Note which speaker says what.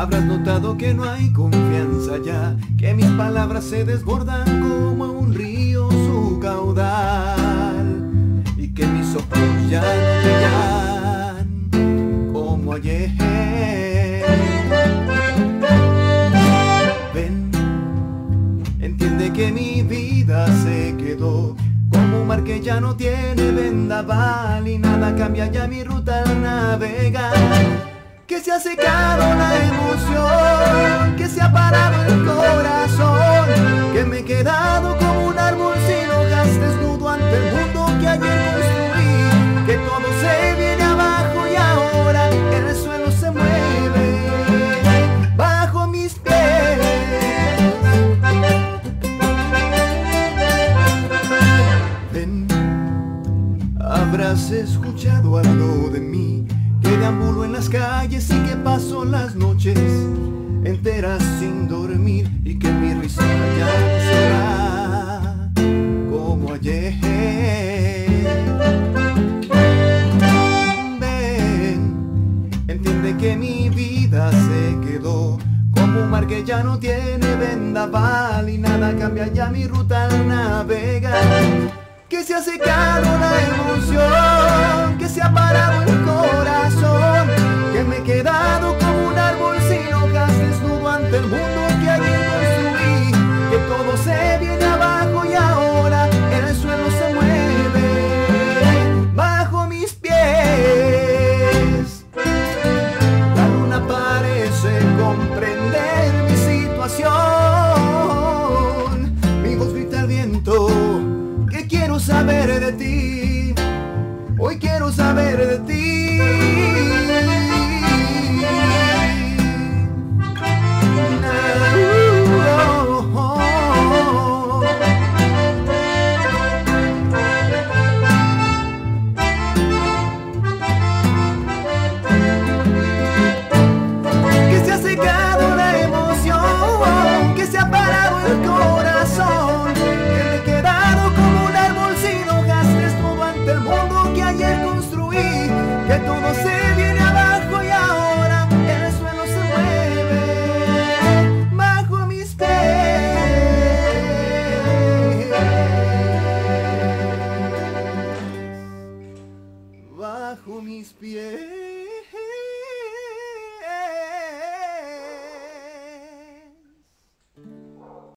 Speaker 1: Habrás notado que no hay confianza ya, que mis palabras se desbordan como un río su caudal, y que mis ojos ya no brillan como ayer. Ven, entiende que mi vida se quedó como un mar que ya no tiene vendaval, y nada cambia ya mi ruta al navegar. Que se ha secado la emoción, que se ha parado el corazón, que me he quedado como un árbol sin hojas, desnudo ante el mundo que ayer construí, que todo se viene abajo y ahora el suelo se mueve bajo mis pies. Ven, habrás escuchado algo de mí, que deambulo en las calles y que paso las noches enteras sin dormir, y que mi risa ya no será como ayer. Ven, entiende que mi vida se quedó como un mar que ya no tiene vendaval, y nada cambia ya mi ruta al navegar. Que se ha secado la emoción, que se ha parado el corazón, que me he quedado como un árbol sin hojas, desnudo ante el mundo que ayer construí, que todo se viene abajo y ahora el suelo se mueve bajo mis pies. La luna parece comprender mi situación, mi voz grita al viento, quiero saber de ti, hoy quiero saber de ti. Que se ha secado la emoción, que se ha parado el corazón, que me he quedado como un árbol sin hojas, desnudo ante el mundo que ayer construí, que todo se viene abajo y ahora el suelo se mueve bajo mis pies, bajo mis pies.